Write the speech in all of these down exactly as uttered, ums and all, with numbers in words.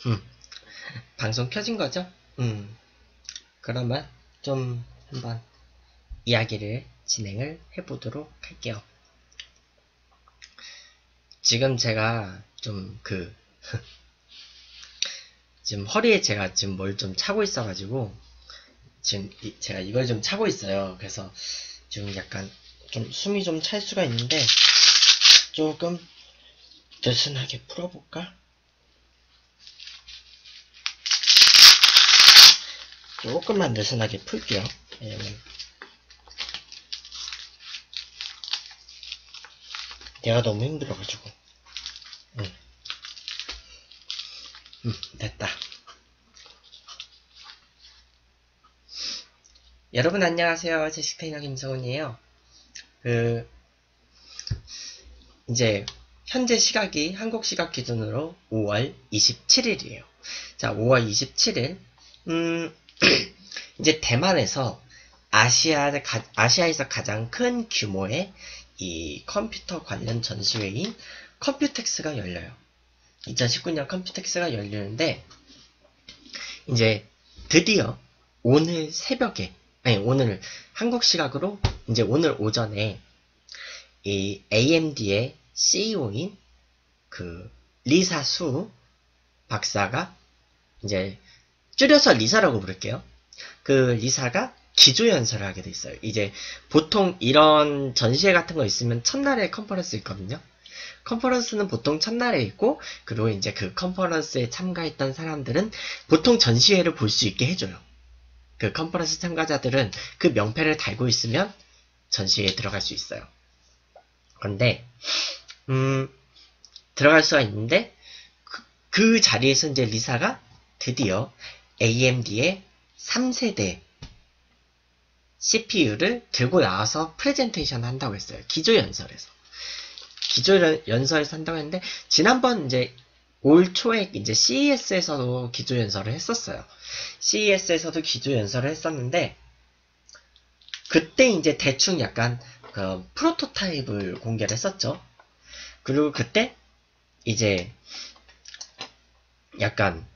음, 방송 켜진 거죠? 음, 그러면 좀 한번 이야기를 진행을 해보도록 할게요. 지금 제가 좀 그, 지금 허리에 제가 지금 뭘 좀 차고 있어가지고, 지금 이, 제가 이걸 좀 차고 있어요. 그래서 지금 약간 좀 숨이 좀 찰 수가 있는데, 조금 느슨하게 풀어볼까? 조금만 느슨하게 풀게요. 왜냐면 내가 너무 힘들어가지고. 응, 응, 됐다. 여러분 안녕하세요. 제식 테이너 김성훈이에요. 그 이제 현재 시각이 한국 시각 기준으로 오월 이십칠일이에요. 자, 오월 이십칠일. 음, 이제 대만에서 아시아, 아시아에서 가장 큰 규모의 이 컴퓨터 관련 전시회인 컴퓨텍스가 열려요. 이천십구년 컴퓨텍스가 열리는데, 이제 드디어 오늘 새벽에, 아니, 오늘 한국 시각으로 이제 오늘 오전에 이 에이엠디의 씨이오인 그 리사 수 박사가, 이제 줄여서 리사라고 부를게요. 그 리사가 기조연설을 하게 돼 있어요. 이제 보통 이런 전시회 같은 거 있으면 첫날에 컨퍼런스 있거든요. 컨퍼런스는 보통 첫날에 있고, 그리고 이제 그 컨퍼런스에 참가했던 사람들은 보통 전시회를 볼 수 있게 해줘요. 그 컨퍼런스 참가자들은 그 명패를 달고 있으면 전시회에 들어갈 수 있어요. 그런데 음, 들어갈 수가 있는데, 그, 그 자리에서 이제 리사가 드디어 에이엠디의 삼 세대 씨피유를 들고 나와서 프레젠테이션 한다고 했어요. 기조연설에서. 기조연설에서 한다고 했는데, 지난번 이제 올 초에 이제 씨이에스에서도 기조연설을 했었어요. 씨이에스에서도 기조연설을 했었는데, 그때 이제 대충 약간 그 프로토타입을 공개를 했었죠. 그리고 그때 이제 약간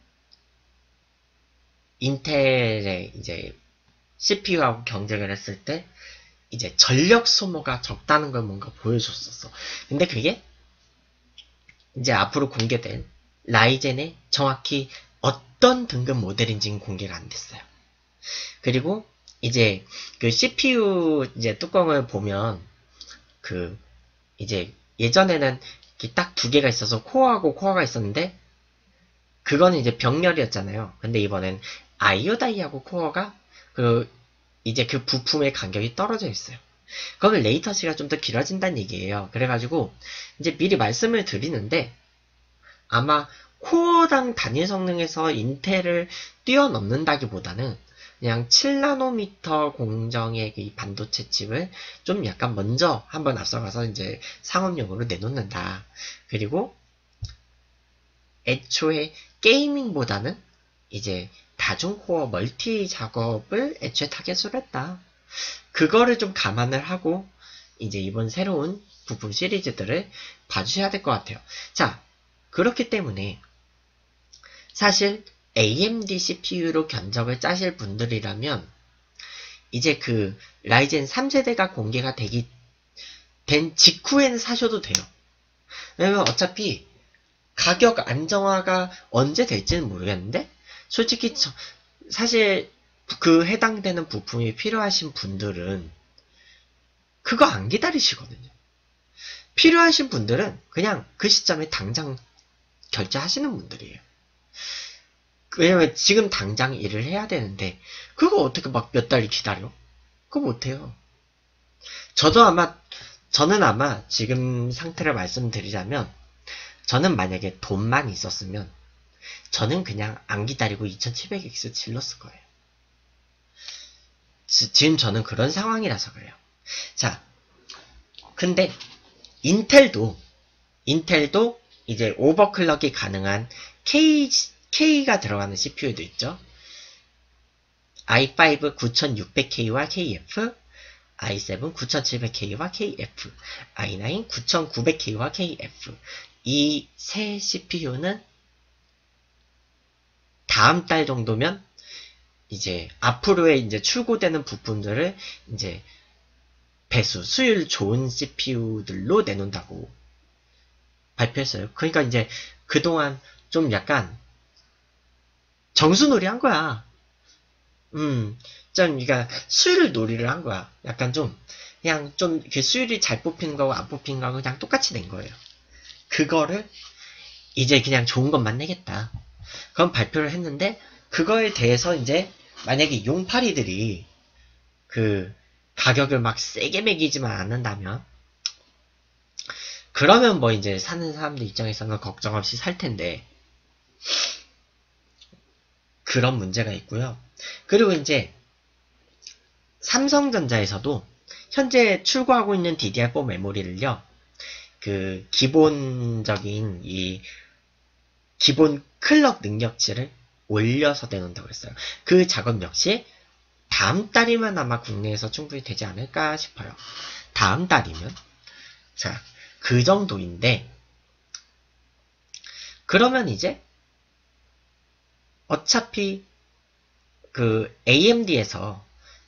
인텔의 이제 씨피유하고 경쟁을 했을 때 이제 전력 소모가 적다는 걸 뭔가 보여줬었어. 근데 그게 이제 앞으로 공개될 라이젠의 정확히 어떤 등급 모델인지는 공개가 안 됐어요. 그리고 이제 그 씨피유 이제 뚜껑을 보면 그 이제 예전에는 딱 두 개가 있어서 코어하고 코어가 있었는데, 그거는 이제 병렬이었잖아요. 근데 이번엔 아이오다이하고 코어가 그 이제 그 부품의 간격이 떨어져 있어요. 그러면 레이턴시가 좀 더 길어진다는 얘기예요. 그래가지고 이제 미리 말씀을 드리는데, 아마 코어당 단일 성능에서 인텔을 뛰어넘는다기보다는 그냥 칠 나노미터 공정의 이 반도체 칩을 좀 약간 먼저 한번 앞서가서 이제 상업용으로 내놓는다. 그리고 애초에 게이밍보다는 이제 다중코어 멀티 작업을 애초에 타겟으로 했다. 그거를 좀 감안을 하고 이제 이번 새로운 부품 시리즈들을 봐주셔야 될 것 같아요. 자, 그렇기 때문에 사실 에이엠디 씨피유로 견적을 짜실 분들이라면 이제 그 라이젠 삼 세대가 공개가 되기 된 직후에는 사셔도 돼요. 왜냐면 어차피 가격 안정화가 언제 될지는 모르겠는데, 솔직히 저, 사실 그 해당되는 부품이 필요하신 분들은 그거 안 기다리시거든요. 필요하신 분들은 그냥 그 시점에 당장 결제하시는 분들이에요. 왜냐면 지금 당장 일을 해야 되는데 그거 어떻게 막 몇 달 기다려? 그거 못해요. 저도 아마 저는 아마 지금 상태를 말씀드리자면, 저는 만약에 돈만 있었으면 저는 그냥 안 기다리고 이천칠백 엑스 질렀을 거예요. 지, 지금 저는 그런 상황이라서 그래요. 자, 근데 인텔도 인텔도 이제 오버클럭이 가능한 K, K가 들어가는 씨피유도 있죠. 아이 파이브 구천육백 케이와 케이에프, 아이 세븐 구천칠백 케이와 케이에프, 아이 나인 구천구백 케이와 케이에프. 이 세 씨피유는 다음 달 정도면 이제 앞으로의 이제 출고되는 부품들을 이제 배수, 수율 좋은 씨피유들로 내놓는다고 발표했어요. 그러니까 이제 그동안 좀 약간 정수놀이 한 거야. 음, 좀, 그러니까 수율 놀이를 한 거야. 약간 좀, 그냥 좀, 이렇게 수율이 잘 뽑히는 거하고 안 뽑히는 거하고 그냥 똑같이 낸 거예요. 그거를 이제 그냥 좋은 것만 내겠다. 그건 발표를 했는데, 그거에 대해서 이제, 만약에 용팔이들이 그, 가격을 막 세게 매기지만 않는다면, 그러면 뭐 이제 사는 사람들 입장에서는 걱정 없이 살 텐데, 그런 문제가 있고요. 그리고 이제 삼성전자에서도 현재 출고하고 있는 디디알 사 메모리를요, 그 기본적인 이 기본 클럭 능력치를 올려서 내놓는다고 했어요. 그 작업 역시 다음 달이면 아마 국내에서 충분히 되지 않을까 싶어요. 다음 달이면 자, 그 정도인데 그러면 이제 어차피 그 에이엠디에서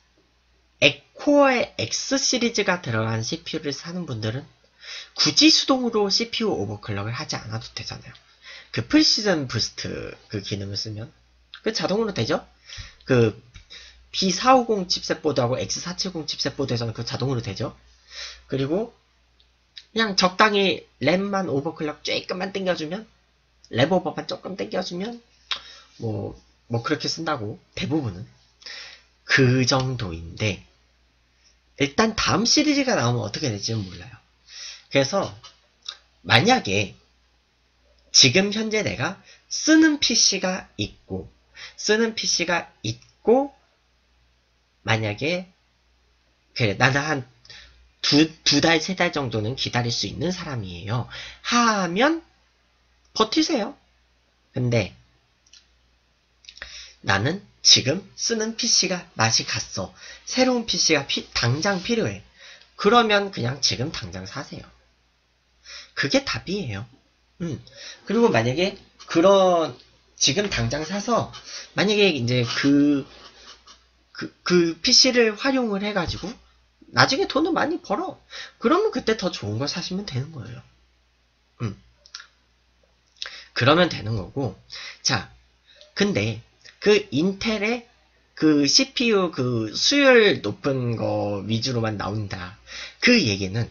코어의 X 시리즈가 들어간 씨피유를 사는 분들은 굳이 수동으로 씨피유 오버클럭을 하지 않아도 되잖아요. 그 프리시전 부스트 그 기능을 쓰면 그 자동으로 되죠? 그 비 사백오십 칩셋 보드하고 엑스 사백칠십 칩셋 보드에서는 그 자동으로 되죠? 그리고 그냥 적당히 램만 오버클럭 조금만 땡겨주면 램 오버만 조금 땡겨주면 뭐, 뭐 그렇게 쓴다고 대부분은 그 정도인데 일단 다음 시리즈가 나오면 어떻게 될지는 몰라요. 그래서 만약에 지금 현재 내가 쓰는 피씨가 있고 쓰는 피씨가 있고 만약에 그래 나는 한 두, 두 달, 세 달 정도는 기다릴 수 있는 사람이에요. 하면 버티세요. 근데 나는 지금 쓰는 피씨가 맛이 갔어. 새로운 피씨가 피, 당장 필요해. 그러면 그냥 지금 당장 사세요. 그게 답이에요. 음. 그리고 만약에 그런 지금 당장 사서 만약에 이제 그, 그, 그 피씨를 활용을 해가지고 나중에 돈을 많이 벌어. 그러면 그때 더 좋은 걸 사시면 되는 거예요. 음. 그러면 되는 거고. 자, 근데 그 인텔의 그 씨피유 그 수율 높은 거 위주로만 나온다. 그 얘기는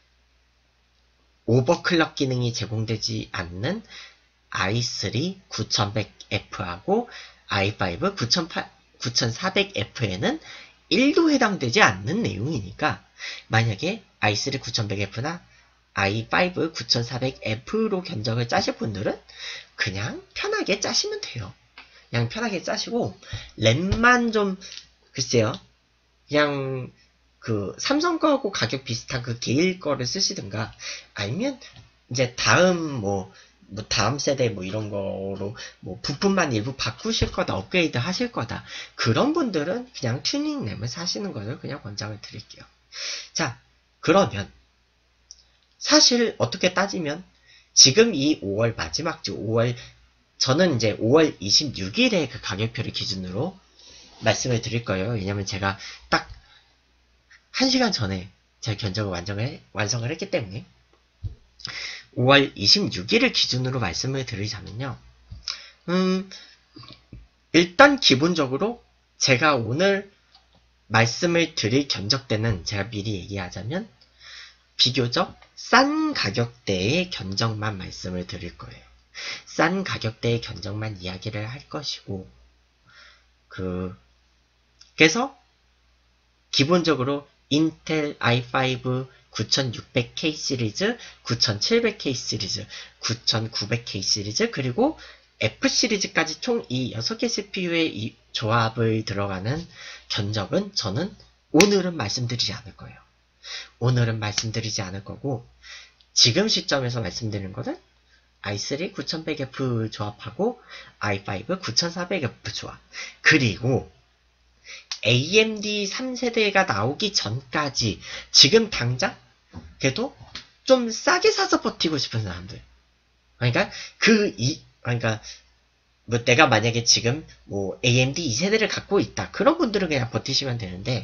오버클럭 기능이 제공되지 않는 아이 쓰리 구천백 에프하고 아이 파이브 구천사백 에프에는 일도 해당되지 않는 내용이니까 만약에 아이 쓰리 구천백 에프나 아이 파이브 구천사백 에프로 견적을 짜실 분들은 그냥 편하게 짜시면 돼요. 그냥 편하게 짜시고 램만 좀 글쎄요 그냥 그 삼성 거하고 가격 비슷한 그 게일 거를 쓰시든가 아니면 이제 다음 뭐, 뭐 다음 세대 뭐 이런 거로 뭐 부품만 일부 바꾸실 거다 업그레이드 하실 거다 그런 분들은 그냥 튜닝 램을 사시는 것을 그냥 권장을 드릴게요. 자 그러면 사실 어떻게 따지면 지금 이 오월 마지막 주 오월 저는 이제 오월 이십육일에 그 가격표를 기준으로 말씀을 드릴 거예요. 왜냐면 제가 딱 한 시간 전에 제 견적을 완성을, 완성을 했기 때문에 오월 이십육일을 기준으로 말씀을 드리자면요. 음, 일단 기본적으로 제가 오늘 말씀을 드릴 견적대는 제가 미리 얘기하자면 비교적 싼 가격대의 견적만 말씀을 드릴 거예요. 싼 가격대의 견적만 이야기를 할 것이고 그 그래서 기본적으로 인텔 아이 파이브 구천육백 케이 시리즈, 구천칠백 케이 시리즈, 구천구백 케이 시리즈 그리고 F 시리즈까지 총 이 여섯 개 씨피유의 이 조합을 들어가는 견적은 저는 오늘은 말씀드리지 않을 거예요. 오늘은 말씀드리지 않을 거고 지금 시점에서 말씀드리는 것은 아이 쓰리 구천백 에프 조합하고 아이 파이브 구천사백 에프 조합 그리고 에이엠디 삼 세대가 나오기 전까지 지금 당장 그래도 좀 싸게 사서 버티고 싶은 사람들 그러니까 그 이 그러니까 뭐 내가 만약에 지금 뭐 에이엠디 이 세대를 갖고 있다. 그런 분들은 그냥 버티시면 되는데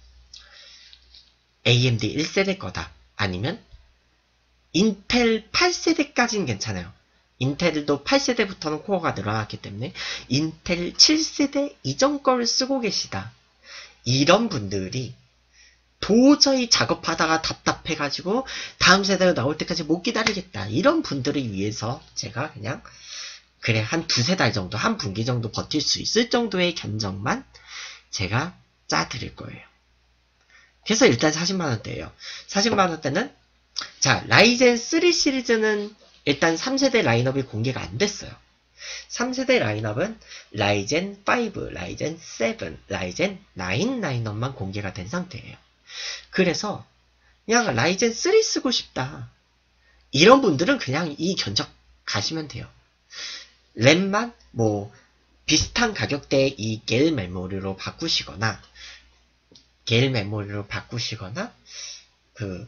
에이엠디 일 세대 거다. 아니면 인텔 팔 세대까지는 괜찮아요. 인텔도 팔 세대부터는 코어가 늘어났기 때문에 인텔 칠 세대 이전 거를 쓰고 계시다. 이런 분들이 도저히 작업하다가 답답해가지고 다음 세대가 나올 때까지 못 기다리겠다. 이런 분들을 위해서 제가 그냥 그래 한 두세 달 정도, 한 분기 정도 버틸 수 있을 정도의 견적만 제가 짜드릴 거예요. 그래서 일단 사십만 원대예요. 사십만 원대는 자 라이젠 쓰리 시리즈는 일단 삼 세대 라인업이 공개가 안 됐어요. 삼 세대 라인업은 라이젠 오, 라이젠 칠, 라이젠 나인 라인업만 공개가 된 상태예요. 그래서 그냥 라이젠 쓰리 쓰고 싶다. 이런 분들은 그냥 이 견적 가시면 돼요. 램만 뭐 비슷한 가격대의 이 게일 메모리로 바꾸시거나 게일 메모리로 바꾸시거나 그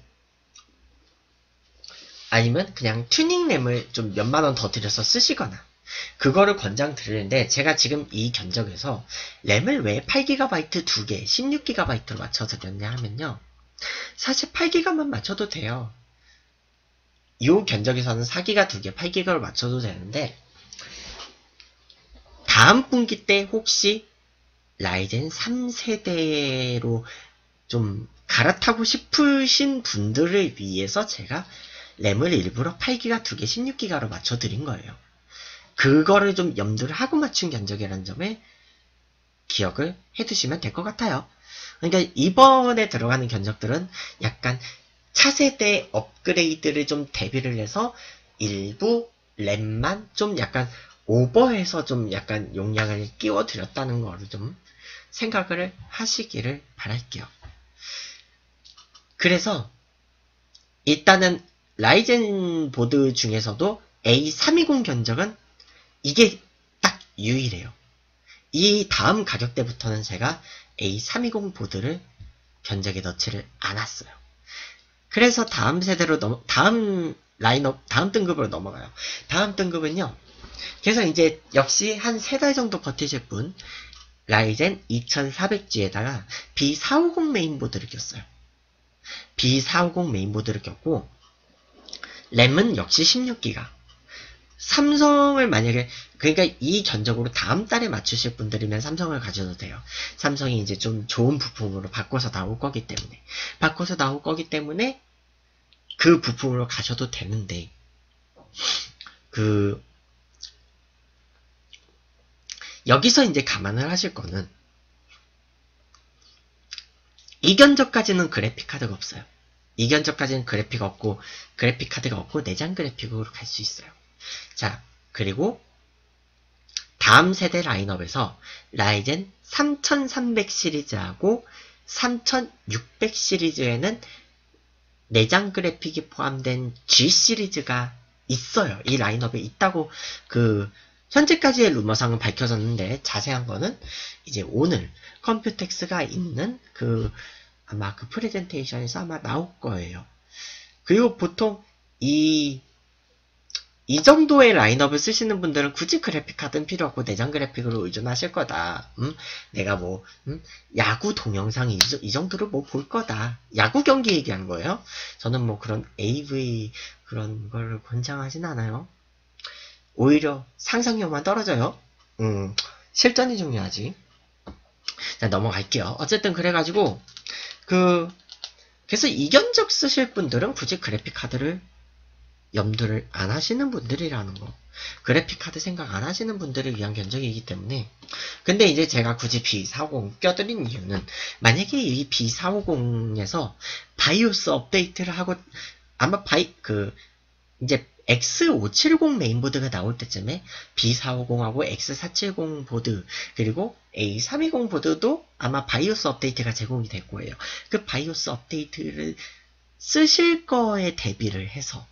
아니면 그냥 튜닝 램을 좀 몇만 원 더 들여서 쓰시거나 그거를 권장 드리는데 제가 지금 이 견적에서 램을 왜 팔 기가바이트 두 개, 십육 기가바이트로 맞춰 드렸냐 하면요. 사실 팔 기가만 맞춰도 돼요. 이 견적에서는 사 기가 두 개, 팔 기가로 맞춰도 되는데 다음 분기 때 혹시 라이젠 삼 세대로 좀 갈아타고 싶으신 분들을 위해서 제가 램을 일부러 팔 기가 두 개, 십육 기가로 맞춰드린 거예요. 그거를 좀 염두를 하고 맞춘 견적이라는 점에 기억을 해두시면 될 것 같아요. 그러니까 이번에 들어가는 견적들은 약간 차세대 업그레이드를 좀 대비를 해서 일부 램만 좀 약간 오버해서 좀 약간 용량을 끼워드렸다는 거를 좀 생각을 하시기를 바랄게요. 그래서 일단은 라이젠 보드 중에서도 에이 삼백이십 견적은 이게 딱 유일해요. 이 다음 가격대부터는 제가 에이 삼백이십 보드를 견적에 넣지를 않았어요. 그래서 다음 세대로 넘, 다음 라인업, 다음 등급으로 넘어가요. 다음 등급은요. 그래서 이제 역시 한 세 달 정도 버티실 분, 라이젠 이천사백 지에다가 비 사백오십 메인보드를 꼈어요. 비 사백오십 메인보드를 꼈고, 램은 역시 십육 기가. 삼성을 만약에, 그러니까 이 견적으로 다음 달에 맞추실 분들이면 삼성을 가져도 돼요. 삼성이 이제 좀 좋은 부품으로 바꿔서 나올 거기 때문에. 바꿔서 나올 거기 때문에 그 부품으로 가셔도 되는데, 그, 여기서 이제 감안을 하실 거는, 이 견적까지는 그래픽 카드가 없어요. 이 견적까지는 그래픽 없고, 그래픽 카드가 없고, 내장 그래픽으로 갈 수 있어요. 자, 그리고 다음 세대 라인업에서 라이젠 삼천삼백 시리즈하고 삼천육백 시리즈에는 내장 그래픽이 포함된 G 시리즈가 있어요. 이 라인업에 있다고 그 현재까지의 루머상은 밝혀졌는데 자세한 거는 이제 오늘 컴퓨텍스가 있는 그 아마 그 프레젠테이션에서 아마 나올 거예요. 그리고 보통 이 이 정도의 라인업을 쓰시는 분들은 굳이 그래픽카드는 필요 없고 내장 그래픽으로 의존하실 거다. 음? 내가 뭐 음? 야구 동영상 이, 이 정도로 뭐 볼 거다. 야구 경기 얘기하는 거예요. 저는 뭐 그런 에이브이 그런 걸 권장하진 않아요. 오히려 상상력만 떨어져요. 음, 실전이 중요하지. 자, 넘어갈게요. 어쨌든 그래가지고 그 그래서 이견적 쓰실 분들은 굳이 그래픽카드를 염두를 안 하시는 분들이라는 거. 그래픽카드 생각 안 하시는 분들을 위한 견적이기 때문에. 근데 이제 제가 굳이 비 사백오십 껴드린 이유는 만약에 이 비 사백오십에서 바이오스 업데이트를 하고 아마 바이 그 이제 엑스 오백칠십 메인보드가 나올 때쯤에 비 사백오십하고 엑스 사백칠십 보드 그리고 에이 삼백이십 보드도 아마 바이오스 업데이트가 제공이 될 거예요. 그 바이오스 업데이트를 쓰실 거에 대비를 해서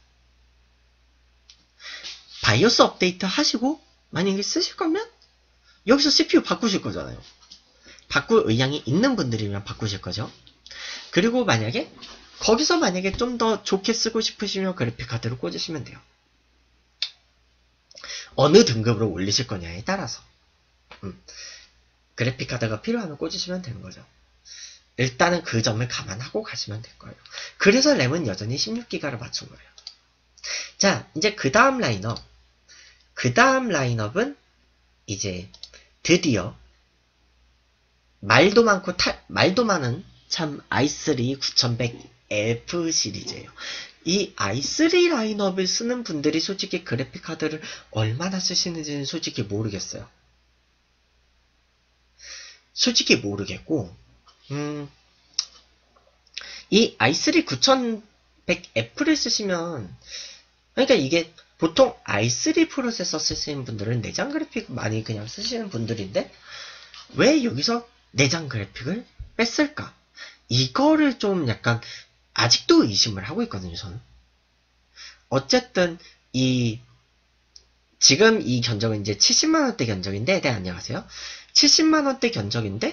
바이오스 업데이트 하시고 만약에 쓰실 거면 여기서 씨피유 바꾸실 거잖아요. 바꿀 의향이 있는 분들이면 바꾸실 거죠. 그리고 만약에 거기서 만약에 좀 더 좋게 쓰고 싶으시면 그래픽카드로 꽂으시면 돼요. 어느 등급으로 올리실 거냐에 따라서 음, 그래픽카드가 필요하면 꽂으시면 되는 거죠. 일단은 그 점을 감안하고 가시면 될 거예요. 그래서 램은 여전히 십육 기가를 맞춘 거예요. 자, 이제 그 다음 라인업. 그 다음 라인업은 이제 드디어 말도 많고 탈, 말도 많은 참 아이 쓰리 구천백 에프 시리즈예요. 이 아이 쓰리 라인업을 쓰는 분들이 솔직히 그래픽카드를 얼마나 쓰시는지는 솔직히 모르겠어요. 솔직히 모르겠고 음, 이 아이 쓰리 구천백 에프를 쓰시면 그러니까 이게 보통 아이 쓰리 프로세서 쓰시는 분들은 내장 그래픽 많이 그냥 쓰시는 분들인데 왜 여기서 내장 그래픽을 뺐을까? 이거를 좀 약간 아직도 의심을 하고 있거든요, 저는. 어쨌든 이 지금 이 견적은 이제 칠십만 원대 견적인데, 네, 안녕하세요. 칠십만 원대 견적인데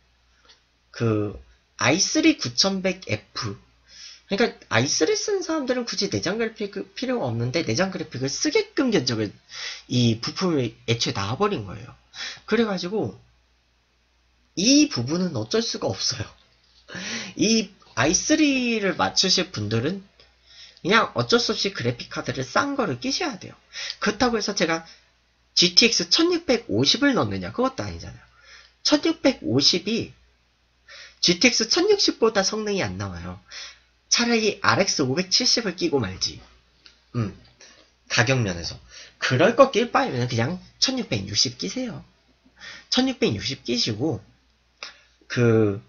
그 아이 쓰리 구천백 에프 그러니까 아이 쓰리 쓰는 사람들은 굳이 내장 그래픽 필요가 없는데 내장 그래픽을 쓰게끔 견적을 이 부품이 애초에 나와버린 거예요. 그래가지고 이 부분은 어쩔 수가 없어요. 이 아이 쓰리를 맞추실 분들은 그냥 어쩔 수 없이 그래픽카드를 싼 거를 끼셔야 돼요. 그렇다고 해서 제가 지티엑스 천육백오십을 넣느냐? 그것도 아니잖아요. 천육백오십이 지티엑스 천육십보다 성능이 안 나와요. 차라리 알엑스 오백칠십을 끼고 말지. 음, 가격 면에서. 그럴 거 낄 바에는 그냥 천육백육십 끼세요. 천육백육십 끼시고, 그,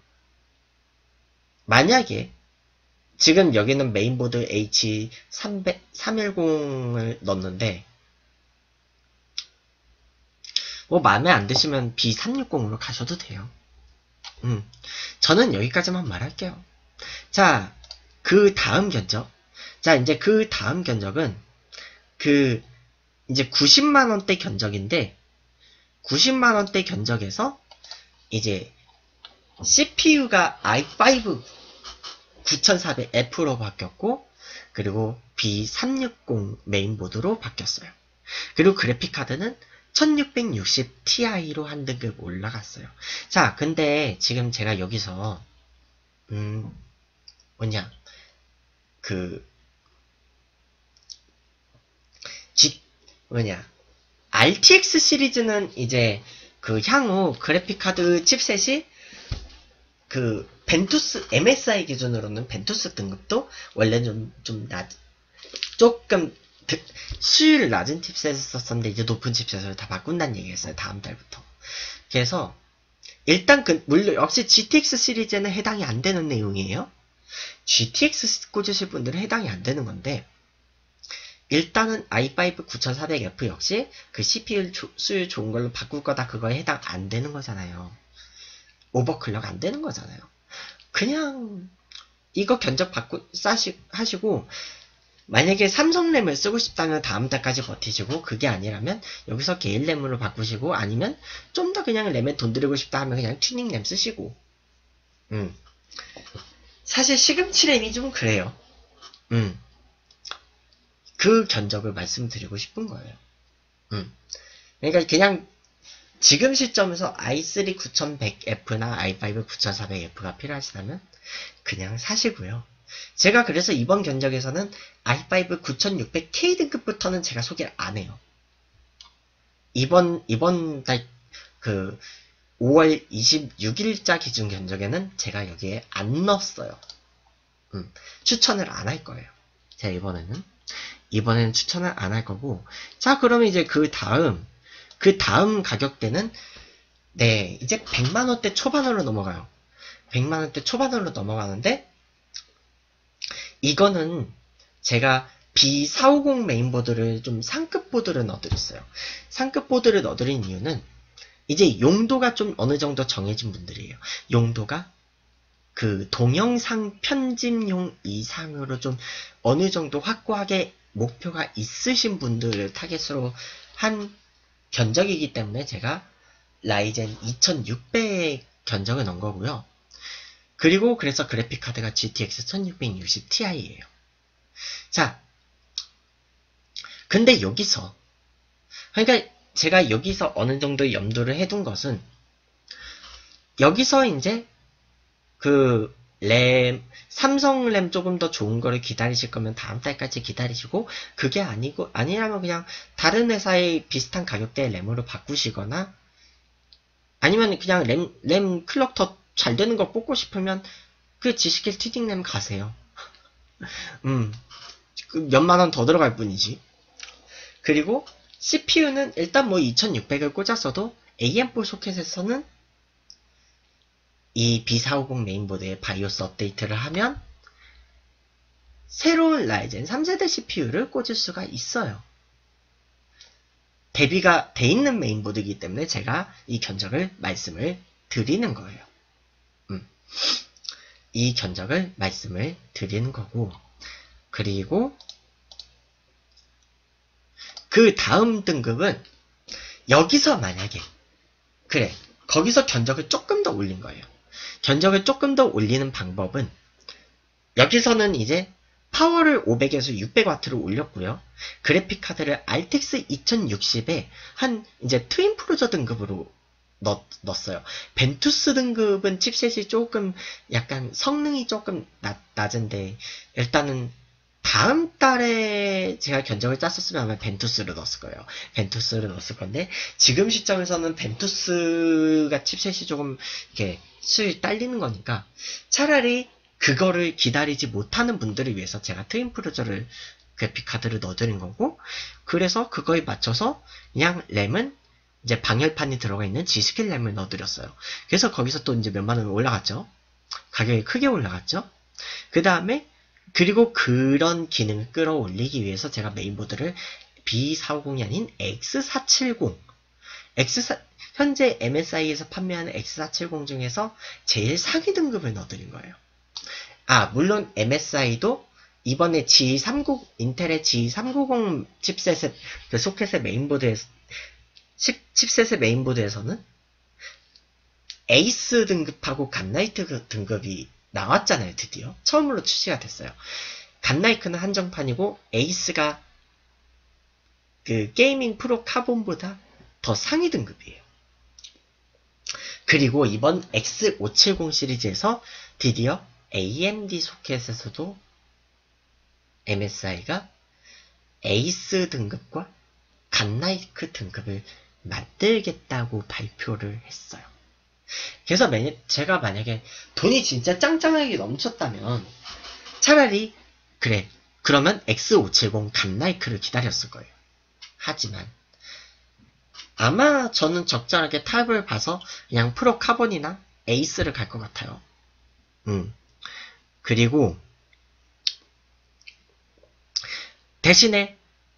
만약에, 지금 여기는 메인보드 에이치 삼백을 넣었는데, 뭐, 마음에 안 드시면 비 삼백육십으로 가셔도 돼요. 음, 저는 여기까지만 말할게요. 자, 그 다음 견적. 자, 이제 그 다음 견적은, 그, 이제 구십만 원대 견적인데, 구십만 원대 견적에서, 이제, 씨피유가 아이 파이브 구천사백 에프로 바뀌었고, 그리고 비 삼백육십 메인보드로 바뀌었어요. 그리고 그래픽카드는 천육백육십 티아이로 한 등급 올라갔어요. 자, 근데 지금 제가 여기서, 음, 뭐냐, 그, G, 뭐냐, 알티엑스 시리즈는 이제 그 향후 그래픽카드 칩셋이 그 벤투스, 엠에스아이 기준으로는 벤투스 등급도 원래 좀, 좀 낮, 조금 드, 수율 낮은 칩셋을 썼었는데 이제 높은 칩셋을 다 바꾼다는 얘기했어요. 다음 달부터. 그래서 일단 그 물론 역시 지티엑스 시리즈는 해당이 안 되는 내용이에요. 지티엑스 꽂으실 분들은 해당이 안 되는 건데 일단은 아이 파이브 구천사백 에프 역시 그 씨피유 조, 수율 좋은 걸로 바꿀 거다 그거에 해당 안 되는 거잖아요. 오버클럭 안 되는 거잖아요. 그냥 이거 견적 바꾸 싸시 하시고 만약에 삼성램을 쓰고 싶다면 다음 달까지 버티시고 그게 아니라면 여기서 게일램으로 바꾸시고 아니면 좀 더 그냥 램에 돈 들이고 싶다 하면 그냥 튜닝램 쓰시고 음. 사실 시금치 램이 좀 그래요. 음. 그 견적을 말씀드리고 싶은 거예요. 음. 그러니까 그냥 지금 시점에서 아이 쓰리 구천백 에프나 아이 파이브 구천사백 에프가 필요하시다면 그냥 사시고요. 제가 그래서 이번 견적에서는 아이 파이브 구천육백 케이 등급부터는 제가 소개를 안 해요. 이번 이번 달 그 오월 이십육일자 기준 견적에는 제가 여기에 안 넣었어요. 음, 추천을 안 할 거예요. 제가 이번에는 이번에는 추천을 안 할 거고 자 그러면 이제 그 다음 그 다음 가격대는 네 이제 백만 원대 초반으로 넘어가요. 백만 원대 초반으로 넘어가는데 이거는 제가 비 사백오십 메인보드를 좀 상급 보드를 넣어드렸어요. 상급 보드를 넣어드린 이유는 이제 용도가 좀 어느 정도 정해진 분들이에요. 용도가 그 동영상 편집용 이상으로 좀 어느 정도 확고하게 목표가 있으신 분들을 타겟으로 한 견적이기 때문에 제가 라이젠 이천육백 견적을 넣은 거고요. 그리고 그래서 그래픽카드가 지티엑스 천육백육십 티아이예요. 자, 근데 여기서 그러니까 제가 여기서 어느 정도 염두를 해둔 것은 여기서 이제 그 램, 삼성 램 조금 더 좋은 거를 기다리실 거면 다음 달까지 기다리시고, 그게 아니고, 아니라면 그냥 다른 회사의 비슷한 가격대의 램으로 바꾸시거나, 아니면 그냥 램, 램 클럭 더 잘 되는 거 뽑고 싶으면, 그 지스킬 티딩 램 가세요. 음, 그 몇만 원 더 들어갈 뿐이지. 그리고, 씨피유는 일단 뭐 이천육백을 꽂았어도, 에이엠 사 소켓에서는 이 비 사오십 메인보드에 바이오스 업데이트를 하면 새로운 라이젠 삼 세대 씨피유를 꽂을 수가 있어요. 대비가 돼 있는 메인보드이기 때문에 제가 이 견적을 말씀을 드리는 거예요. 음. 이 견적을 말씀을 드리는 거고, 그리고 그 다음 등급은 여기서 만약에 그래 거기서 견적을 조금 더 올린 거예요. 견적을 조금 더 올리는 방법은 여기서는 이제 파워를 오백에서 육백 와트로 올렸고요. 그래픽카드를 알텍스 이천육십에 한 이제 트윈 프로저 등급으로 넣, 넣었어요. 벤투스 등급은 칩셋이 조금 약간 성능이 조금 낮, 낮은데 일단은 다음 달에 제가 견적을 짰었으면 아마 벤투스를 넣었을 거예요. 벤투스를 넣었을 건데 지금 시점에서는 벤투스가 칩셋이 조금 이렇게 수율이 딸리는 거니까 차라리 그거를 기다리지 못하는 분들을 위해서 제가 트윈 프로저를 그래픽카드를 넣어드린 거고, 그래서 그거에 맞춰서 그냥 램은 이제 방열판이 들어가 있는 G스킬 램을 넣어드렸어요. 그래서 거기서 또 이제 몇만 원 올라갔죠. 가격이 크게 올라갔죠. 그 다음에 그리고 그런 기능을 끌어올리기 위해서 제가 메인보드를 비 사오십이 아닌 엑스 사칠십 X4, 현재 엠에스아이에서 판매하는 엑스 사칠십 중에서 제일 상위 등급을 넣어드린 거예요. 아, 물론 엠에스아이도 이번에 지 삼십, 인텔의 지 삼백구십 칩셋의, 그 소켓의 메인보드에, 칩, 칩셋의 메인보드에서는 에이스 등급하고 갓나이트 등급이 나왔잖아요, 드디어. 처음으로 출시가 됐어요. 갓나이트는 한정판이고, 에이스가 그 게이밍 프로 카본보다 더 상위 등급이에요. 그리고 이번 엑스 오백칠십 시리즈에서 드디어 에이엠디 소켓에서도 엠에스아이가 에이스 등급과 갓나이트 등급을 만들겠다고 발표를 했어요. 그래서 만약, 제가 만약에 돈이 진짜 짱짱하게 넘쳤다면 차라리 그래 그러면 엑스 오백칠십 갓나이트를 기다렸을 거예요. 하지만 아마 저는 적절하게 타입을 봐서 그냥 프로 카본이나 에이스를 갈 것 같아요. 음. 그리고 대신에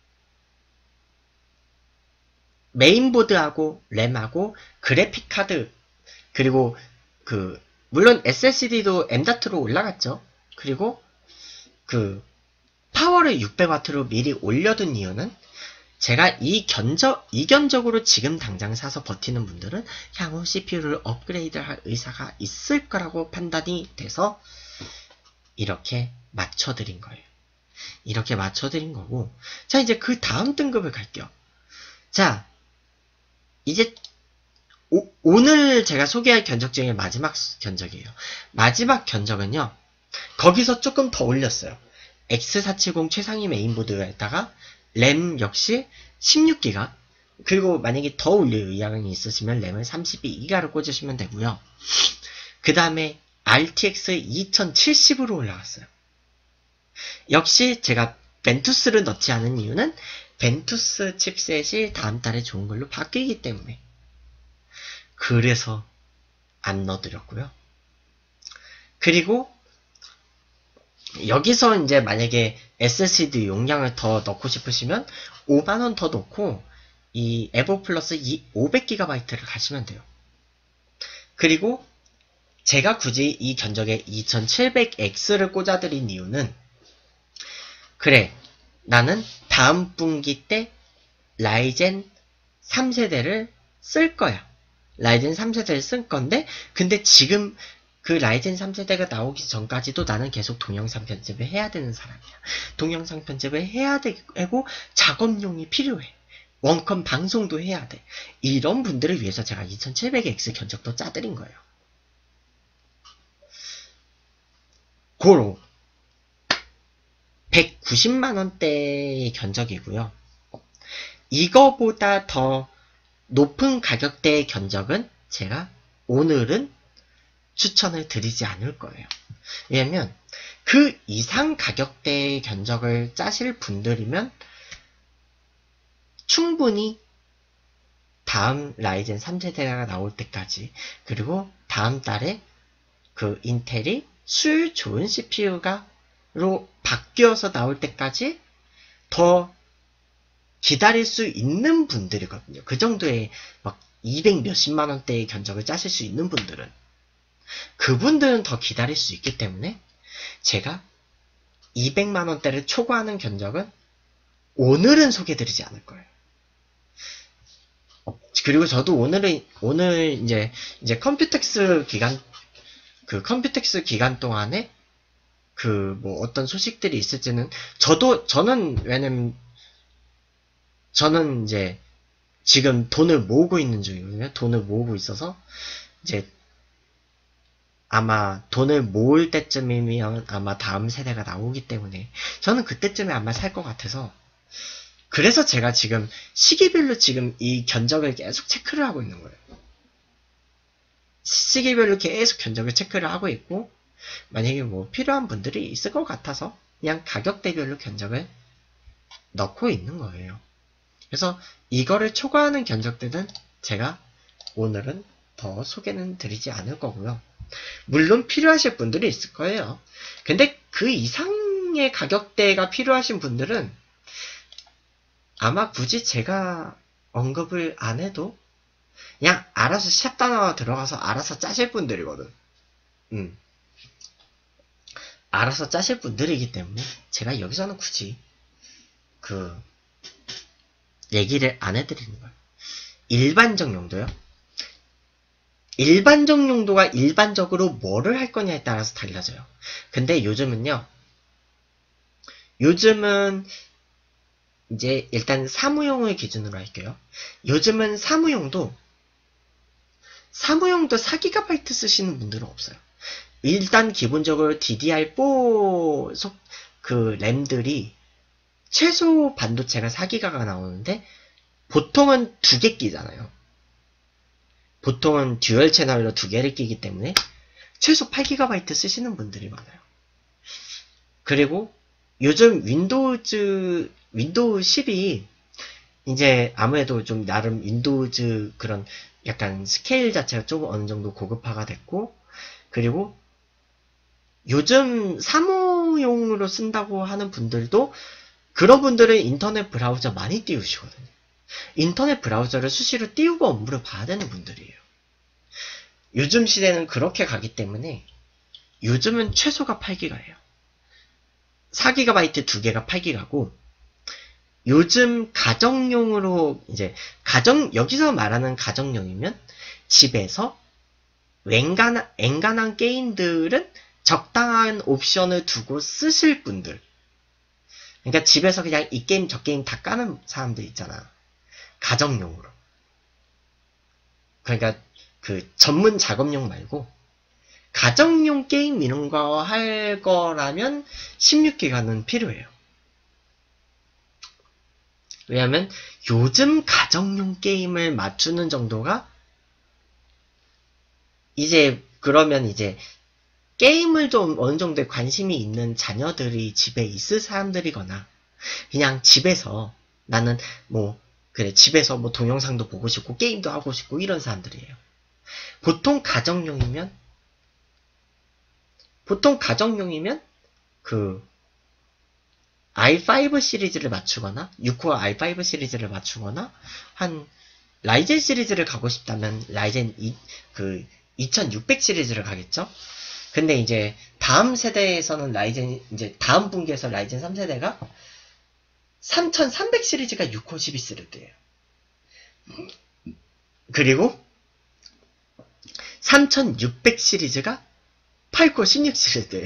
메인보드하고 램하고 그래픽카드 그리고 그 물론 에스에스디도 엠.2로 올라갔죠. 그리고 그 파워를 육백 와트로 미리 올려둔 이유는 제가 이 견적, 이 견적으로 지금 당장 사서 버티는 분들은 향후 씨피유를 업그레이드할 의사가 있을 거라고 판단이 돼서 이렇게 맞춰드린 거예요. 이렇게 맞춰드린 거고, 자, 이제 그 다음 등급을 갈게요. 자, 이제 오, 오늘 제가 소개할 견적 중에 마지막 견적이에요. 마지막 견적은요, 거기서 조금 더 올렸어요. 엑스 사칠십 최상위 메인보드에다가 램 역시 십육 기가, 그리고 만약에 더 올릴 의향이 있으시면 램을 삼십이 기가를 꽂으시면 되고요. 그 다음에 알티엑스 이천칠십으로 올라갔어요. 역시 제가 벤투스를 넣지 않은 이유는 벤투스 칩셋이 다음 달에 좋은 걸로 바뀌기 때문에, 그래서 안 넣어드렸고요. 그리고 여기서 이제 만약에 에스에스디 용량을 더 넣고 싶으시면 오만 원 더 넣고 이 에보 플러스 오백 기가바이트를 가시면 돼요. 그리고 제가 굳이 이 견적에 이천칠백 엑스를 꽂아드린 이유는, 그래 나는 다음 분기 때 라이젠 삼 세대를 쓸 거야. 라이젠 삼 세대를 쓸 건데, 근데 지금 그 라이젠 삼 세대가 나오기 전까지도 나는 계속 동영상 편집을 해야 되는 사람이야. 동영상 편집을 해야 되고 작업용이 필요해. 원컴 방송도 해야 돼. 이런 분들을 위해서 제가 이천칠백 엑스 견적도 짜드린 거예요. 고로 백구십만 원대의 견적이고요. 이거보다 더 높은 가격대의 견적은 제가 오늘은 추천을 드리지 않을 거예요. 왜냐면 그 이상 가격대의 견적을 짜실 분들이면 충분히 다음 라이젠 삼 세대가 나올 때까지, 그리고 다음 달에 그 인텔이 수율 좋은 씨피유가로 바뀌어서 나올 때까지 더 기다릴 수 있는 분들이거든요. 그 정도의 막 이백 몇십만 원대의 견적을 짜실 수 있는 분들은, 그분들은 더 기다릴 수 있기 때문에 제가 이백만 원대를 초과하는 견적은 오늘은 소개드리지 않을 거예요. 그리고 저도 오늘은 오늘 이제 이제 컴퓨텍스 기간 그 컴퓨텍스 기간 동안에 그 뭐 어떤 소식들이 있을지는 저도 저는 왜냐면 저는 이제 지금 돈을 모으고 있는 중이거든요. 돈을 모으고 있어서 이제 아마 돈을 모을 때쯤이면 아마 다음 세대가 나오기 때문에 저는 그때쯤에 아마 살 것 같아서, 그래서 제가 지금 시기별로 지금 이 견적을 계속 체크를 하고 있는 거예요. 시기별로 계속 견적을 체크를 하고 있고, 만약에 뭐 필요한 분들이 있을 것 같아서 그냥 가격대별로 견적을 넣고 있는 거예요. 그래서 이거를 초과하는 견적들은 제가 오늘은 더 소개는 드리지 않을 거고요. 물론 필요하실 분들이 있을 거예요. 근데 그 이상의 가격대가 필요하신 분들은 아마 굳이 제가 언급을 안 해도 그냥 알아서 샵 단어 들어가서 알아서 짜실 분들이거든. 음. 알아서 짜실 분들이기 때문에 제가 여기서는 굳이 그 얘기를 안 해드리는 거예요. 일반적 용도요? 일반적 용도가 일반적으로 뭐를 할 거냐에 따라서 달라져요. 근데 요즘은요, 요즘은 이제 일단 사무용을 기준으로 할게요. 요즘은 사무용도 사무용도 사 기가바이트 쓰시는 분들은 없어요. 일단 기본적으로 디디알 사 속 그 램들이 최소 반도체가 사 기가가 나오는데 보통은 두 개 끼잖아요. 보통은 듀얼 채널로 두 개를 끼기 때문에 최소 팔 기가바이트 쓰시는 분들이 많아요. 그리고 요즘 윈도우즈 윈도우 십이 이제 아무래도 좀 나름 윈도우즈 그런 약간 스케일 자체가 조금 어느 정도 고급화가 됐고, 그리고 요즘 사무용으로 쓴다고 하는 분들도 그런 분들은 인터넷 브라우저 많이 띄우시거든요. 인터넷 브라우저를 수시로 띄우고 업무를 봐야 되는 분들이에요. 요즘 시대는 그렇게 가기 때문에 요즘은 최소가 팔 기가예요. 사 기가바이트 두 개가 팔 기가고, 요즘 가정용으로 이제 가정 여기서 말하는 가정용이면 집에서 웬간한 엔간한 게임들은 적당한 옵션을 두고 쓰실 분들, 그러니까 집에서 그냥 이 게임 저 게임 다 까는 사람들 있잖아. 가정용으로. 그러니까 그 전문 작업용 말고 가정용 게임 이런 거 할 거라면 십육 기가는 필요해요. 왜냐면 요즘 가정용 게임을 맞추는 정도가 이제 그러면 이제 게임을 좀 어느 정도의 관심이 있는 자녀들이 집에 있을 사람들이거나 그냥 집에서 나는 뭐 그래 집에서 뭐 동영상도 보고 싶고 게임도 하고 싶고 이런 사람들이에요. 보통 가정용이면 보통 가정용이면 그 아이 파이브 시리즈를 맞추거나 육 코어 아이 파이브 시리즈를 맞추거나 한 라이젠 시리즈를 가고 싶다면 라이젠 이, 그 이천육백 시리즈를 가겠죠. 근데 이제 다음 세대에서는 라이젠 이제 다음 분기에서 라이젠 삼 세대가 삼천삼백 시리즈가 육 코어 십이 스레드예요. 그리고 삼천육백 시리즈가 팔 코어 십육 스레드예요.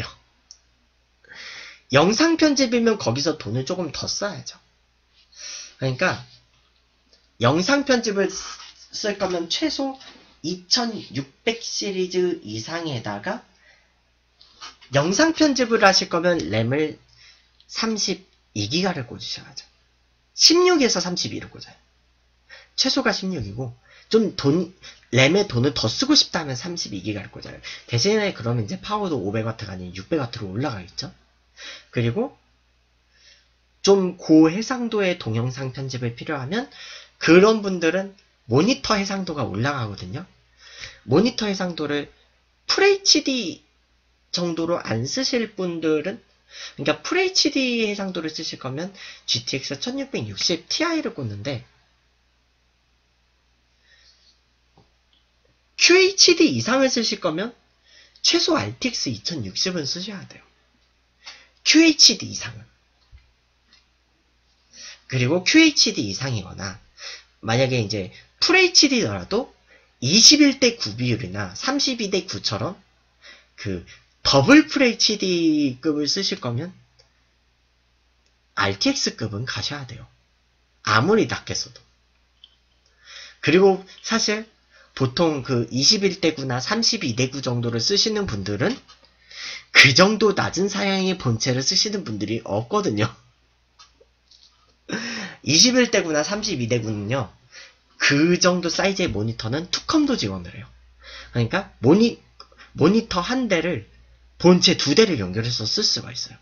영상 편집이면 거기서 돈을 조금 더 써야죠. 그러니까 영상 편집을 쓸 거면 최소 이천육백 시리즈 이상에다가 영상 편집을 하실 거면 램을 삼십이 기가를 꽂으셔야죠. 십육에서 삼십이를 꽂아요. 최소가 십육이고 좀 돈, 램에 돈을 더 쓰고 싶다면 삼십이 기가를 꽂아요. 대신에 그러면 이제 파워도 오백 와트가 아닌 육백 와트로 올라가겠죠. 그리고 좀 고해상도의 동영상 편집을 필요하면 그런 분들은 모니터 해상도가 올라가거든요. 모니터 해상도를 풀에이치디 정도로 안 쓰실 분들은, 그러니까 풀에이치디 해상도를 쓰실 거면 지티엑스 천육백육십 티아이를 꽂는데 큐에이치디 이상을 쓰실 거면 최소 알티엑스 이천육십은 쓰셔야 돼요. 큐에이치디 이상은. 그리고 큐에이치디 이상이거나 만약에 이제 풀에이치디더라도 이십일 대 구 비율이나 삼십이 대 구처럼 그 더블 풀에이치디급을 쓰실 거면 알티엑스급은 가셔야 돼요. 아무리 낮게 써도. 그리고 사실 보통 그 이십일 대 구나 삼십이 대 구 정도를 쓰시는 분들은 그 정도 낮은 사양의 본체를 쓰시는 분들이 없거든요. 이십일 대 구나 삼십이 대 구는요. 그 정도 사이즈의 모니터는 투컴도 지원을 해요. 그러니까 모니, 모니터 한 대를 본체 두 대를 연결해서 쓸 수가 있어요.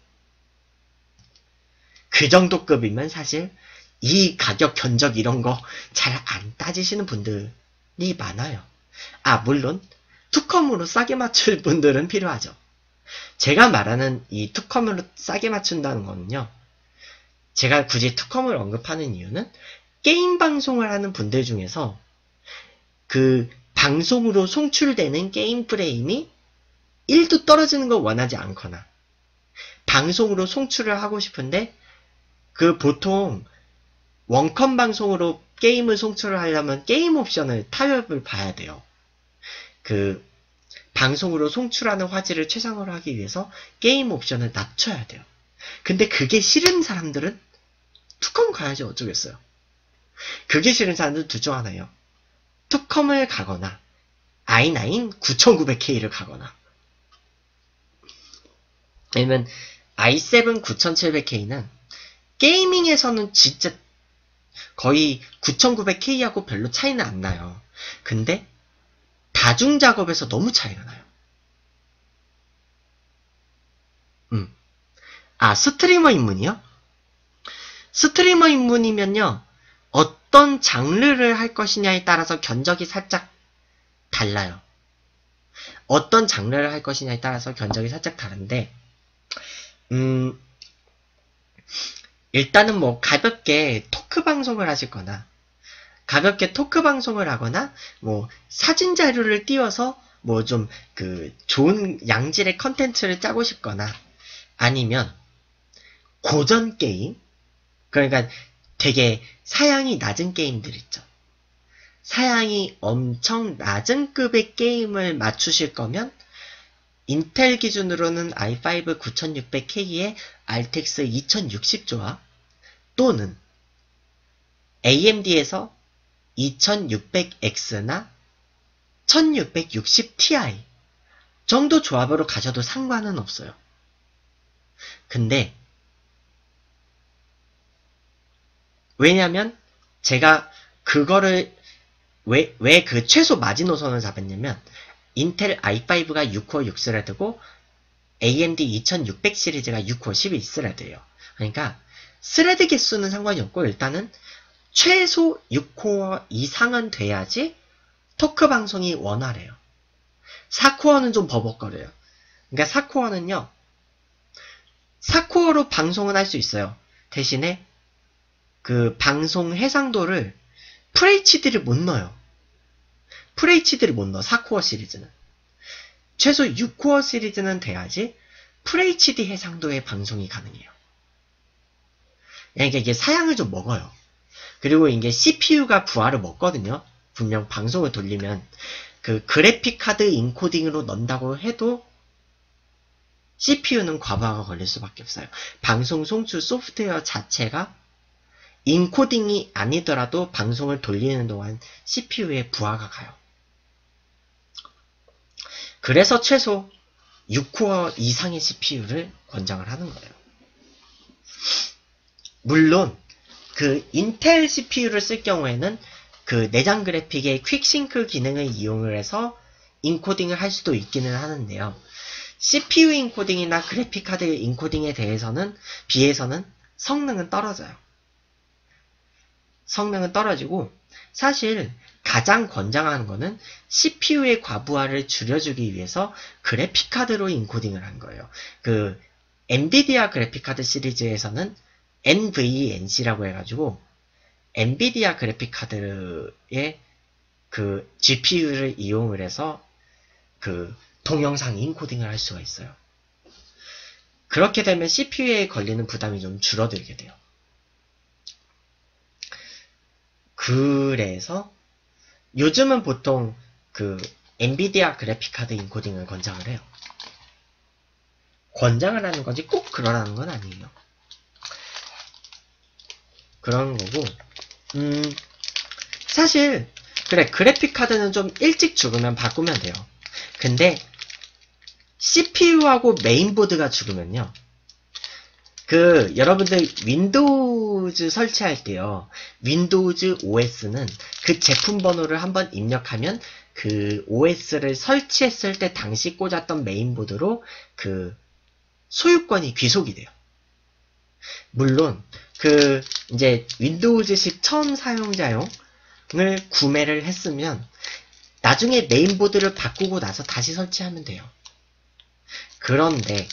그 정도 급이면 사실 이 가격 견적 이런 거 잘 안 따지시는 분들이 많아요. 아, 물론 투컴으로 싸게 맞출 분들은 필요하죠. 제가 말하는 이 투컴으로 싸게 맞춘다는 거는요. 제가 굳이 투컴을 언급하는 이유는 게임 방송을 하는 분들 중에서 그 방송으로 송출되는 게임 프레임이 일도 떨어지는 걸 원하지 않거나 방송으로 송출을 하고 싶은데 그 보통 원컴 방송으로 게임을 송출을 하려면 게임 옵션을 타협을 봐야 돼요. 그 방송으로 송출하는 화질을 최상으로 하기 위해서 게임 옵션을 낮춰야 돼요. 근데 그게 싫은 사람들은 투컴 가야지 어쩌겠어요. 그게 싫은 사람들은 둘 중 하나예요. 투컴을 가거나 아이 나인 구천구백 케이를 가거나 아니면 아이 세븐 구천칠백 케이는 게이밍에서는 진짜 거의 구천구백 케이하고 별로 차이는 안 나요. 근데 다중작업에서 너무 차이가 나요. 음. 아, 스트리머 입문이요? 스트리머 입문이면요. 어떤 장르를 할 것이냐에 따라서 견적이 살짝 달라요. 어떤 장르를 할 것이냐에 따라서 견적이 살짝 다른데 음, 일단은 뭐 가볍게 토크 방송을 하실 거나 가볍게 토크 방송을 하거나 뭐 사진 자료를 띄워서 뭐 좀 그 좋은 양질의 컨텐츠를 짜고 싶거나 아니면 고전 게임, 그러니까 되게 사양이 낮은 게임들 있죠. 사양이 엄청 낮은 급의 게임을 맞추실 거면 인텔 기준으로는 아이 파이브 구천육백 케이의 알텍스 이천육십 조합 또는 에이엠디에서 이천육백 엑스나 천육백육십 티아이 정도 조합으로 가셔도 상관은 없어요. 근데 왜냐면 제가 그거를 왜, 왜 그 최소 마지노선을 잡았냐면 인텔 아이 파이브가 육 코어 육 스레드고 에이엠디 이천육백 시리즈가 육 코어 십일 스레드예요. 그러니까 스레드 개수는 상관이 없고 일단은 최소 육 코어 이상은 돼야지 토크 방송이 원활해요. 사 코어는 좀 버벅거려요. 그러니까 사 코어는요. 사 코어로 방송은 할 수 있어요. 대신에 그 방송 해상도를 풀에이치디를 못 넣어요. 풀에이치디를 못 넣어. 사 코어 시리즈는. 최소 육 코어 시리즈는 돼야지 풀에이치디 해상도의 방송이 가능해요. 그러니까 이게 사양을 좀 먹어요. 그리고 이게 씨피유가 부하를 먹거든요. 분명 방송을 돌리면 그 그래픽 카드 인코딩으로 넣는다고 해도 씨피유는 과부하가 걸릴 수밖에 없어요. 방송 송출 소프트웨어 자체가 인코딩이 아니더라도 방송을 돌리는 동안 씨피유에 부하가 가요. 그래서 최소 육 코어 이상의 씨피유를 권장을 하는 거예요. 물론 그 인텔 씨피유를 쓸 경우에는 그 내장 그래픽의 퀵싱크 기능을 이용을 해서 인코딩을 할 수도 있기는 하는데요. 씨피유 인코딩이나 그래픽카드 인코딩에 대해서는 비해서는 성능은 떨어져요. 성능은 떨어지고 사실 가장 권장하는 거는 씨피유의 과부하를 줄여주기 위해서 그래픽카드로 인코딩을 한 거예요. 그 엔비디아 그래픽카드 시리즈에서는 엔브이엔씨라고 해가지고 엔비디아 그래픽카드의 그 지피유를 이용을 해서 그 동영상 인코딩을 할 수가 있어요. 그렇게 되면 씨피유에 걸리는 부담이 좀 줄어들게 돼요. 그래서 요즘은 보통 그 엔비디아 그래픽카드 인코딩을 권장을 해요. 권장을 하는 거지 꼭 그러라는 건 아니에요. 그런 거고, 음, 사실, 그래, 그래픽카드는 좀 일찍 죽으면 바꾸면 돼요. 근데, 씨피유하고 메인보드가 죽으면요. 그, 여러분들 윈도우즈 설치할 때요. 윈도우즈 오에스는 그 제품 번호를 한번 입력하면 그 오에스를 설치했을 때 당시 꽂았던 메인보드로 그 소유권이 귀속이 돼요. 물론, 그, 이제, 윈도우즈십 처음 사용자용을 구매를 했으면, 나중에 메인보드를 바꾸고 나서 다시 설치하면 돼요. 그런데,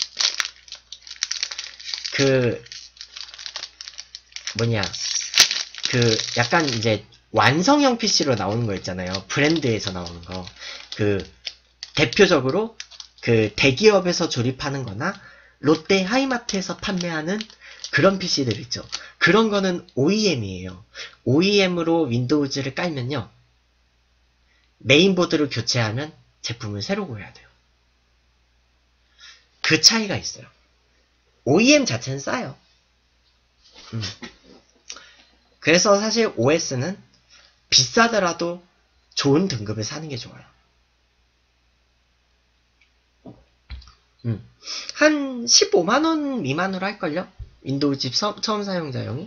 그, 뭐냐, 그, 약간 이제, 완성형 피씨로 나오는 거 있잖아요. 브랜드에서 나오는 거. 그, 대표적으로, 그, 대기업에서 조립하는 거나, 롯데 하이마트에서 판매하는 그런 피씨들 있죠. 그런 거는 오이엠이에요. 오이엠으로 윈도우즈를 깔면요. 메인보드를 교체하면 제품을 새로 구해야 돼요. 그 차이가 있어요. 오이엠 자체는 싸요. 음. 그래서 사실 오에스는 비싸더라도 좋은 등급을 사는 게 좋아요. 음. 한 십오만 원 미만으로 할걸요? 윈도우 집 처음 사용자용이?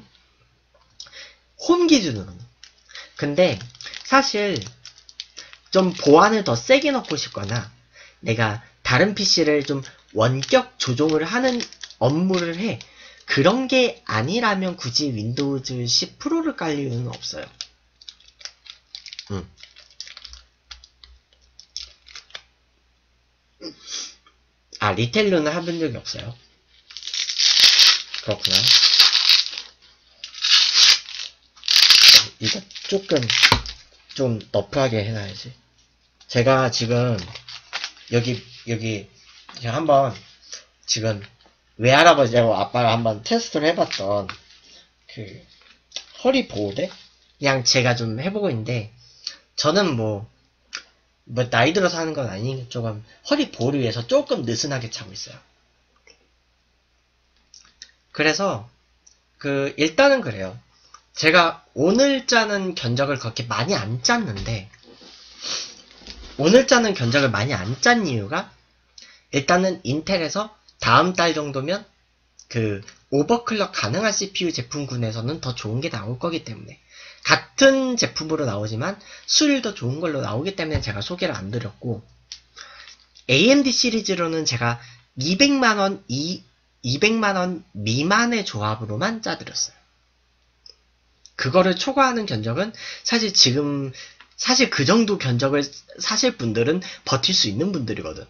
홈 기준으로는. 근데 사실 좀 보안을 더 세게 넣고 싶거나 내가 다른 피씨를 좀 원격 조종을 하는 업무를 해. 그런 게 아니라면 굳이 윈도우즈 십 프로를 깔 이유는 없어요. 음. 아, 리텔로는 해본 적이 없어요. 그렇구나. 이거 조금 좀 너프하게 해놔야지. 제가 지금 여기 여기 제가 한번 지금 외할아버지하고 아빠가 한번 테스트를 해봤던 그 허리 보호대? 그냥 제가 좀 해보고 있는데 저는 뭐, 뭐 나이 들어서 하는 건 아니니까 조금 허리 보호를 위해서 조금 느슨하게 차고 있어요. 그래서 그 일단은 그래요. 제가 오늘 짜는 견적을 그렇게 많이 안 짰는데 오늘 짜는 견적을 많이 안 짠 이유가 일단은 인텔에서 다음 달 정도면 그 오버클럭 가능한 씨피유 제품군에서는 더 좋은 게 나올 거기 때문에 같은 제품으로 나오지만 수율 더 좋은 걸로 나오기 때문에 제가 소개를 안 드렸고 에이엠디 시리즈로는 제가 이백만 원 이 이백만 원 미만의 조합으로만 짜드렸어요. 그거를 초과하는 견적은 사실 지금 사실 그 정도 견적을 사실 분들은 버틸 수 있는 분들이거든.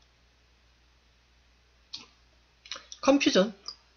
컴퓨전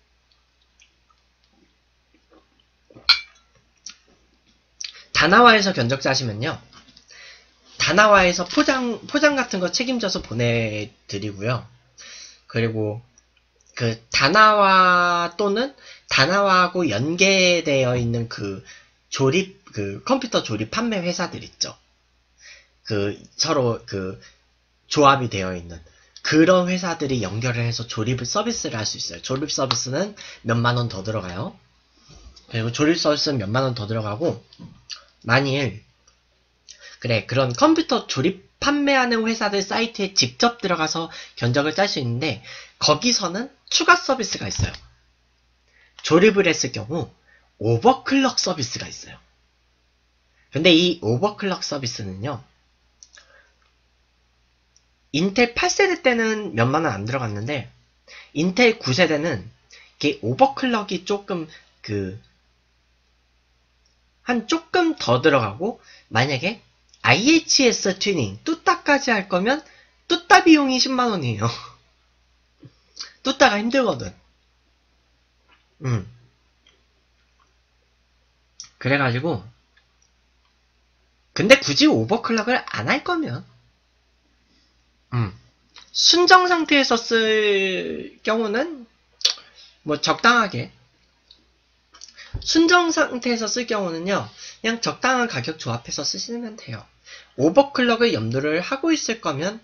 다나와에서 견적 짜시면요. 다나와에서 포장 포장 같은 거 책임져서 보내드리고요. 그리고 그 다나와 또는 다나와하고 연계되어 있는 그 조립 그 컴퓨터 조립 판매 회사들 있죠. 그 서로 그 조합이 되어 있는 그런 회사들이 연결을 해서 조립을 서비스를 할 수 있어요. 조립 서비스는 몇만 원 더 들어가요. 그리고 조립 서비스는 몇만 원 더 들어가고, 만일 그래 그런 컴퓨터 조립 판매하는 회사들 사이트에 직접 들어가서 견적을 짤 수 있는데, 거기서는 추가 서비스가 있어요. 조립을 했을 경우 오버클럭 서비스가 있어요. 근데 이 오버클럭 서비스는요, 인텔 팔 세대 때는 몇만 원 안 들어갔는데, 인텔 구 세대는 이게 오버클럭이 조금 그 한 조금 더 들어가고, 만약에 아이에이치에스 튜닝 뚜따까지 할 거면 뚜따 비용이 십만 원이에요. 뚜따가 힘들거든. 음. 그래가지고, 근데 굳이 오버클럭을 안 할 거면, 음. 순정 상태에서 쓸 경우는 뭐 적당하게, 순정 상태에서 쓸 경우는요, 그냥 적당한 가격 조합해서 쓰시면 돼요. 오버클럭을 염두를 하고 있을 거면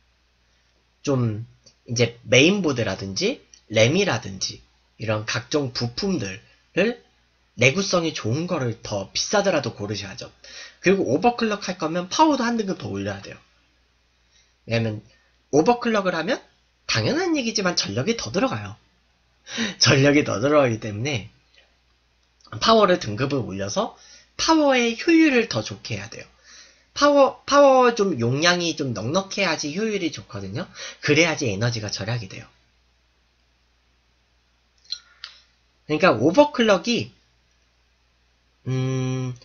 좀 이제 메인보드라든지 램이라든지 이런 각종 부품들을 내구성이 좋은 거를 더 비싸더라도 고르셔야죠. 그리고 오버클럭 할 거면 파워도 한 등급 더 올려야 돼요. 왜냐면 오버클럭을 하면 당연한 얘기지만 전력이 더 들어가요. 전력이 더 들어가기 때문에 파워를 등급을 올려서 파워의 효율을 더 좋게 해야 돼요. 파워, 파워 좀 용량이 좀 넉넉해야지 효율이 좋거든요. 그래야지 에너지가 절약이 돼요. 그러니까 오버클럭이 음,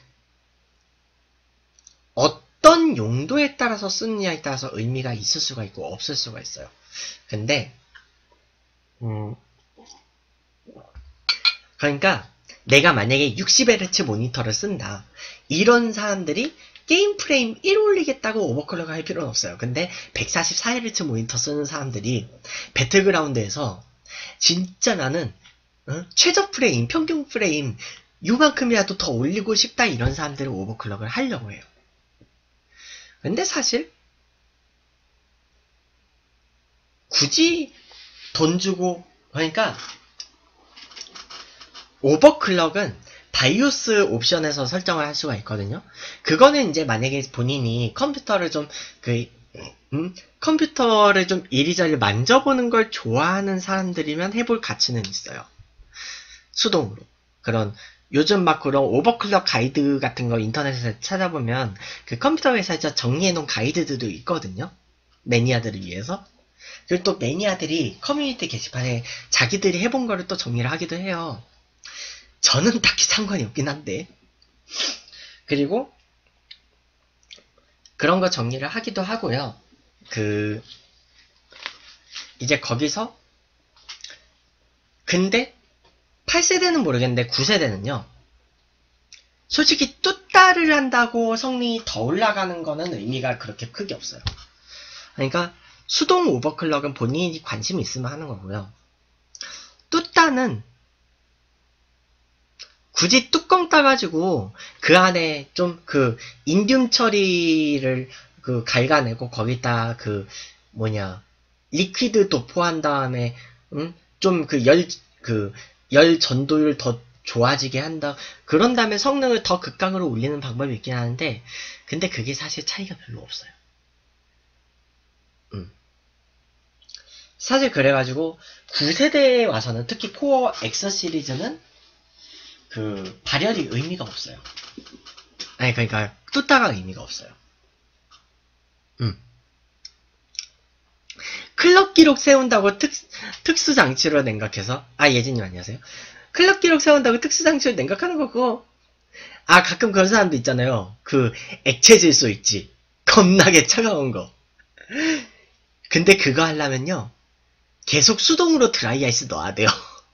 어떤 용도에 따라서 쓰느냐에 따라서 의미가 있을 수가 있고 없을 수가 있어요. 근데 음, 그러니까 내가 만약에 육십 헤르츠 모니터를 쓴다. 이런 사람들이 게임 프레임 일 올리겠다고 오버클럭을 할 필요는 없어요. 근데 백사십사 헤르츠 모니터 쓰는 사람들이 배틀그라운드에서 진짜 나는 어? 최저 프레임, 평균 프레임 요만큼이라도 더 올리고 싶다, 이런 사람들은 오버클럭을 하려고 해요. 근데 사실 굳이 돈 주고, 그러니까 오버클럭은 바이오스 옵션에서 설정을 할 수가 있거든요. 그거는 이제 만약에 본인이 컴퓨터를 좀 그 음, 컴퓨터를 좀 이리저리 만져보는 걸 좋아하는 사람들이면 해볼 가치는 있어요. 수동으로. 그런 요즘 막 그런 오버클럭 가이드 같은 거 인터넷에서 찾아보면 그 컴퓨터 회사에서 정리해놓은 가이드들도 있거든요. 매니아들을 위해서. 그리고 또 매니아들이 커뮤니티 게시판에 자기들이 해본 거를 또 정리를 하기도 해요. 저는 딱히 상관이 없긴 한데. 그리고 그런 거 정리를 하기도 하고요. 그 이제 거기서 근데 팔 세대는 모르겠는데 구 세대는요. 솔직히 뚜따를 한다고 성능이 더 올라가는 거는 의미가 그렇게 크게 없어요. 그러니까 수동 오버클럭은 본인이 관심이 있으면 하는 거고요. 뚜따는 굳이 뚜껑 따가지고 그 안에 좀 그 인듐 처리를 그 갉아내고 거기다 그 뭐냐 리퀴드 도포한 다음에 음? 좀 그 열 그 열 전도율 더 좋아지게 한다. 그런 다음에 성능을 더 극강으로 올리는 방법이 있긴 하는데, 근데 그게 사실 차이가 별로 없어요. 음. 사실 그래가지고 구 세대에 와서는 특히 코어 X 시리즈는 그 발열이 의미가 없어요. 아니 그러니까 뚜따가 의미가 없어요. 음. 클럭 기록 세운다고 특, 특수 장치로 냉각해서, 아 예진님 안녕하세요. 클럭 기록 세운다고 특수 장치로 냉각하는 거고, 아 가끔 그런 사람도 있잖아요. 그 액체 질소 있지, 겁나게 차가운 거. 근데 그거 하려면요 계속 수동으로 드라이 아이스 넣어야 돼요.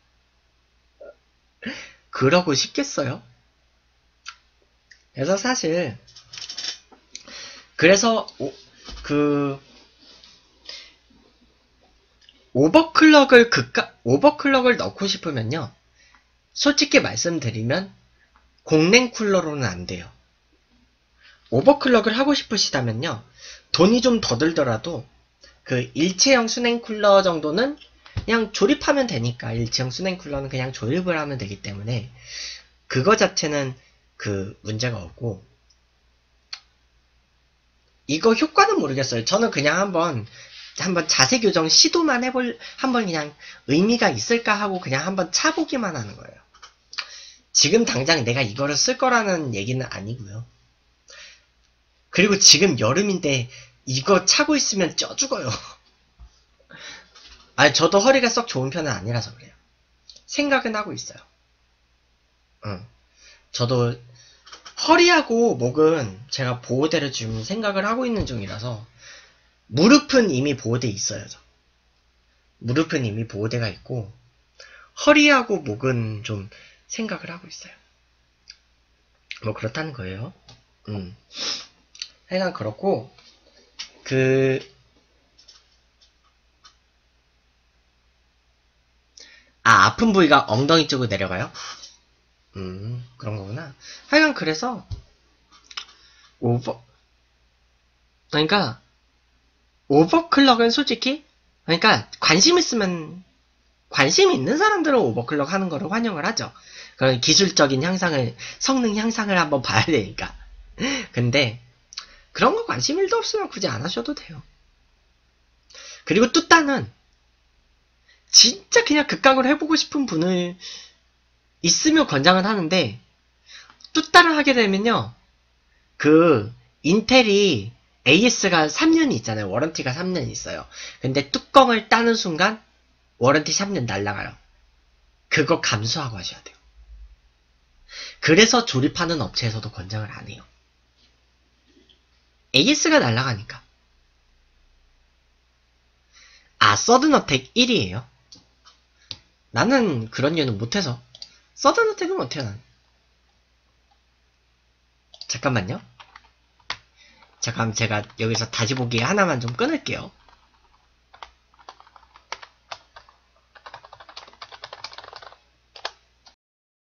그러고 싶겠어요? 그래서 사실 그래서 오, 그 오버클럭을 극가 오버클럭을 넣고 싶으면요, 솔직히 말씀드리면 공랭 쿨러로는 안 돼요. 오버클럭을 하고 싶으시다면요, 돈이 좀 더 들더라도 그 일체형 수냉 쿨러 정도는 그냥 조립하면 되니까. 일체형 수냉 쿨러는 그냥 조립을 하면 되기 때문에 그거 자체는 그 문제가 없고, 이거 효과는 모르겠어요. 저는 그냥 한번 한번 자세 교정 시도만 해볼, 한번 그냥 의미가 있을까 하고 그냥 한번 차보기만 하는 거예요. 지금 당장 내가 이거를 쓸 거라는 얘기는 아니고요. 그리고 지금 여름인데 이거 차고 있으면 쪄 죽어요. 아니, 저도 허리가 썩 좋은 편은 아니라서 그래요. 생각은 하고 있어요. 응. 저도 허리하고 목은 제가 보호대를 좀 생각을 하고 있는 중이라서, 무릎은 이미 보호대 있어요. 저. 무릎은 이미 보호대가 있고, 허리하고 목은 좀 생각을 하고 있어요. 뭐 그렇다는 거예요. 음. 하여간 그렇고, 그 아, 아픈 부위가 엉덩이 쪽으로 내려가요? 음, 그런 거구나. 하여간 그래서 오버 그러니까 오버클럭은 솔직히, 그러니까 관심 있으면, 관심 있는 사람들은 오버클럭 하는 거를 환영을 하죠. 그런 기술적인 향상을, 성능 향상을 한번 봐야 되니까. 근데 그런 거 관심 일도 없으면 굳이 안 하셔도 돼요. 그리고 뚜따는 진짜 그냥 극강으로 해보고 싶은 분을 있으면 권장을 하는데, 뚜따를 하게 되면요, 그 인텔이 에이에스가 삼 년이 있잖아요. 워런티가 삼 년 있어요. 근데 뚜껑을 따는 순간 워런티 삼 년 날라가요. 그거 감수하고 하셔야 돼요. 그래서 조립하는 업체에서도 권장을 안 해요. 에이에스가 날라가니까. 아, 서든어택 일이에요? 나는 그런 이유는 못해서. 서든어택은 못해요, 난. 잠깐만요. 잠깐 제가 여기서 다시 보기 하나만 좀 끊을게요.